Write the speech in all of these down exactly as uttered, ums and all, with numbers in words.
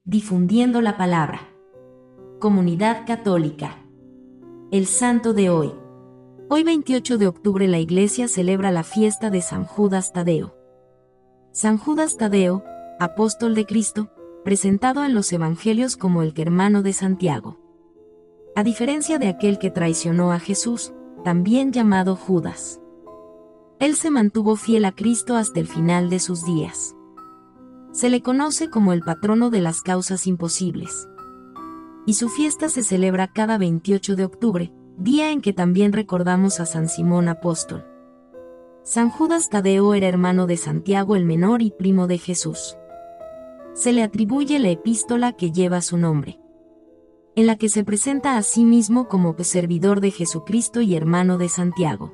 difundiendo la palabra. Comunidad Católica. El santo de hoy. Hoy veintiocho de octubre la Iglesia celebra la fiesta de San Judas Tadeo. San Judas Tadeo, apóstol de Cristo, presentado en los Evangelios como el hermano de Santiago. A diferencia de aquel que traicionó a Jesús, también llamado Judas. Él se mantuvo fiel a Cristo hasta el final de sus días. Se le conoce como el patrono de las causas imposibles. Y su fiesta se celebra cada veintiocho de octubre, día en que también recordamos a San Simón Apóstol. San Judas Tadeo era hermano de Santiago el Menor y primo de Jesús. Se le atribuye la epístola que lleva su nombre, en la que se presenta a sí mismo como servidor de Jesucristo y hermano de Santiago.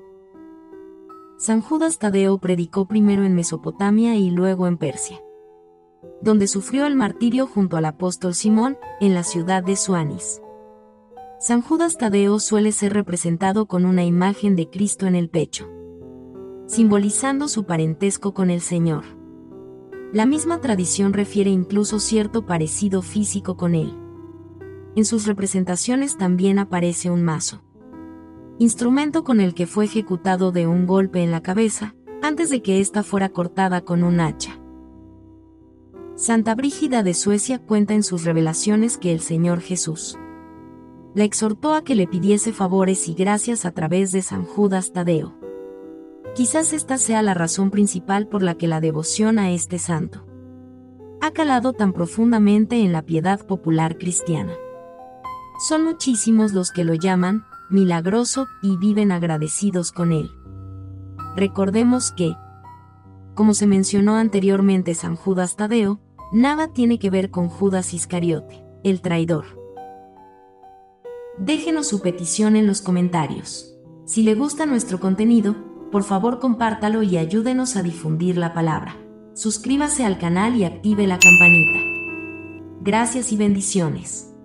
San Judas Tadeo predicó primero en Mesopotamia y luego en Persia, donde sufrió el martirio junto al apóstol Simón, en la ciudad de Suanis. San Judas Tadeo suele ser representado con una imagen de Cristo en el pecho, simbolizando su parentesco con el Señor. La misma tradición refiere incluso cierto parecido físico con él. En sus representaciones también aparece un mazo, instrumento con el que fue ejecutado de un golpe en la cabeza, antes de que ésta fuera cortada con un hacha. Santa Brígida de Suecia cuenta en sus revelaciones que el Señor Jesús la exhortó a que le pidiese favores y gracias a través de San Judas Tadeo. Quizás esta sea la razón principal por la que la devoción a este santo ha calado tan profundamente en la piedad popular cristiana. Son muchísimos los que lo llaman milagroso y viven agradecidos con él. Recordemos que, como se mencionó anteriormente, San Judas Tadeo nada tiene que ver con Judas Iscariote, el traidor. Déjenos su petición en los comentarios. Si le gusta nuestro contenido, por favor compártalo y ayúdenos a difundir la palabra. Suscríbase al canal y active la campanita. Gracias y bendiciones.